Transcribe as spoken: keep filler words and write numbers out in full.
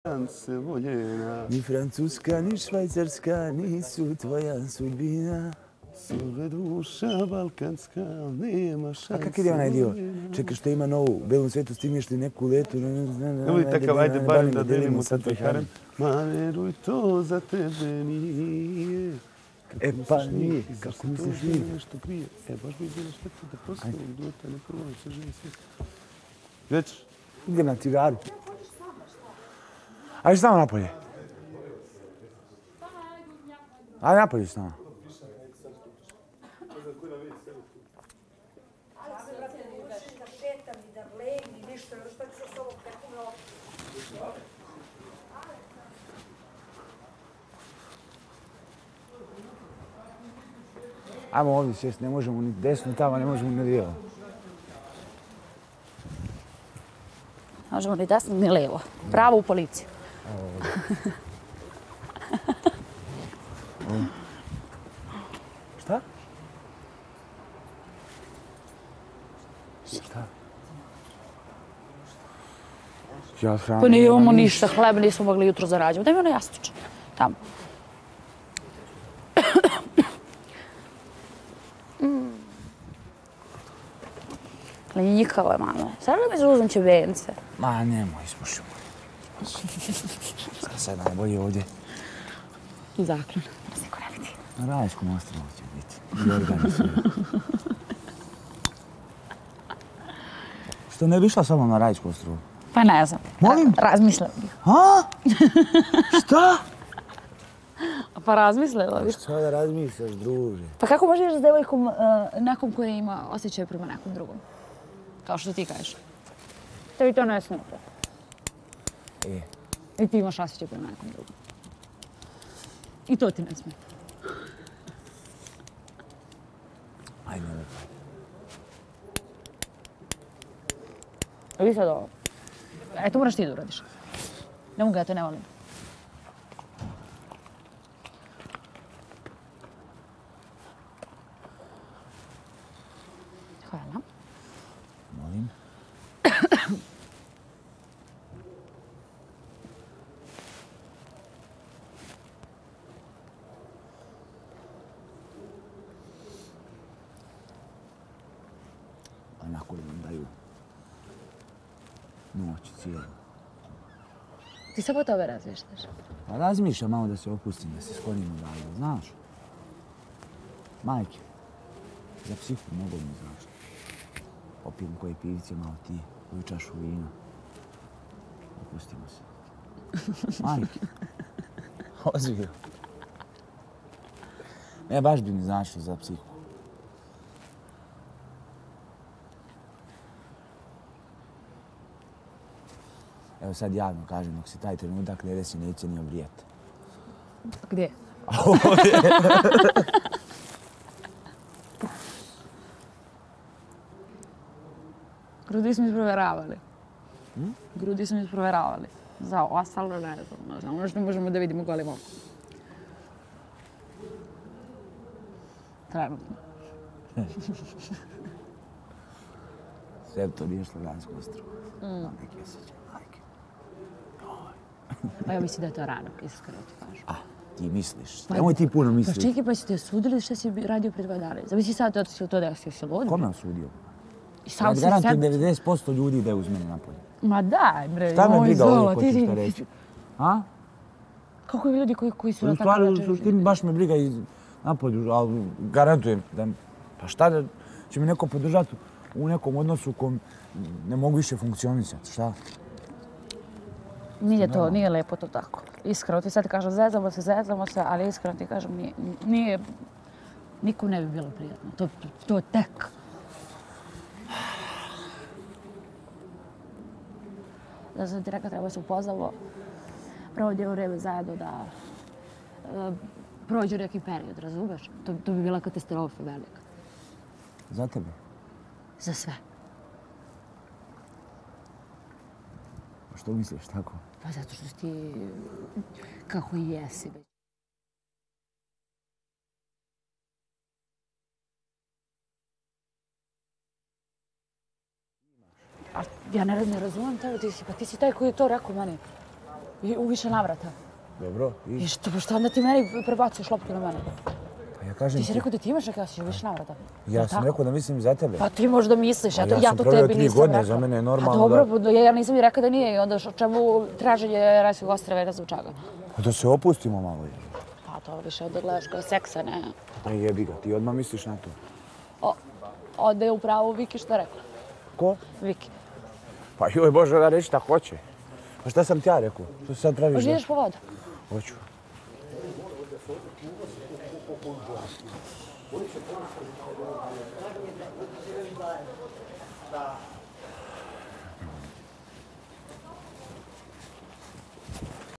se voljena. Ni Francuska, ni Švajcarska nisu tvoja sudbina. Sve duša balkanska, nema šanse. A kak ide onaj dio? Čekaj, što ima novu Belom svetu, stigneš li neku letu? Evo i takav, ajde barem da delimo sad tvoj harem. Ma veruj, to za tebe nije. E pa nije, kako misliš nije? Nešto prije. E, baš bi bilo štetno da poslije dueta ne prvo se živi svijet. Već? Idem na cigaru. Ajde s nama napolje. Ajde napolje s nama. Ajmo ovdje sjest, ne možemo ni desno tamo, ne možemo ni lijevo. Ne možemo ni desno ni lijevo. Pravo u policiju. Šta? Šta? Ja hranu... Pa nije imamo ništa, hleba nismo mogli jutro zarađati. Daj mi ono jastuče. Tamo. Njikava, mama. Sada mi zauzem čebence. Ma, nemoj, ispušimo. Sad najbolje ovdje. Zaklon. Da se ko ne vidi. Na Rajskom ostrovu će biti. I organizirati. Što ne bi išla samo na Rajsko ostrovo? Pa ne znam. Molim? Razmislila bih. A? Šta? Pa razmislila bih. Šta da razmisliš, druže? Pa kako možeš s devojkom nekom koji ima osjećaj prema nekom drugom? Kao što ti kažeš. Tebi to ne smeta. E. I ti imaš osjećaj prema nekom drugom. I to ti ne smeta. Ajde, ne lupaj. Vi sad ovo. E, to moraš ti da uradiš. Ne mogu, ja te ne volim. Hvala. Molim. Onako li nam daju noć cijelu. Ti samo o tome razmišljaš. Pa razmišljam malo da se opustim, da se sklonim odavde, znaš? Majke, za psihu mogu mi, znaš. Popijem koje pivice, malo ti, koju čašu vina. Opustimo se. Majke. Ozbiljno. Ne, baš bi mi značilo za psihu. Evo sad javno kažem, dok se taj trenutak ne desi, neće ni obrijati. Gdje? Ovdje. Grudi smo isprovjeravali. Grudi smo isprovjeravali. Za ostalo ne znam. Ono što možemo da vidimo golim okom. Trenutno. Sve to nije šlo Rajsko ostrovo. Imam neki osjećaj, majke. Pa ja mislim da je to rano, iskreno ti kažem. A, ti misliš? Nemoj ti puno misliš. Pa čekaj, pa si te osudili šta si radio pre dva dana. Zamisli sad da si to desio, si lud? Ko me osudio? I sam Ja si garantujem sad... devedeset posto ljudi da je uz mene napolje. Ma daj, bre, Šta me moj briga zolo, ovdje ko ti će ti... šta reći? A? Kako je ljudi koji, koji su na U takav stvari, u način? suštini baš me briga i napolju, ali garantujem da... Pa šta da će me neko podržati u nekom odnosu u kom ne mogu više funkcionisati, šta? Nije to, nije lepo to tako. Iskreno ti sad kažem, zezamo se, zezamo se, ali iskreno ti kažem, nije, nije, nikom ne bi bilo prijatno. To, to tek. Da sam ti rekao, treba se upoznamo, provodimo vreme zajedno da uh, prođe neki period, razumeš? To, to bi bila katastrofa velika. Za tebe? Za sve. Pa što misliš tako? Pa zato što ti, kako i jesi. A ja ne, ne razumijem tebe, ti si, pa ti si taj koji je to rekao meni. I u više navrata. Dobro, i... I što, šta onda ti meni prebacuješ loptu na mene? Pa ja kažem Ti si rekao da ti imaš neke osjećaje u više navrata. Ja sam rekao da mislim za tebe. Pa ti možda misliš, ja to, ja ja sam to proveo tebi tri nisam godine, rekla. za mene je normalno Pa dobro, da... ja nisam ni rekao da nije i onda o čemu traženje rajskog ostrava i ne znam čega. Pa da se opustimo malo. Pa to više onda gledaš kao seksa, ne. Ne jebi ga, ti odmah misliš na to. O, onda je upravo Viki što rekla. Ko? Viki. Pa joj Bože da reći šta hoće. Pa šta sam ti ja rekao? Što sad praviš? Možda ideš po vodu? Hoću. Da.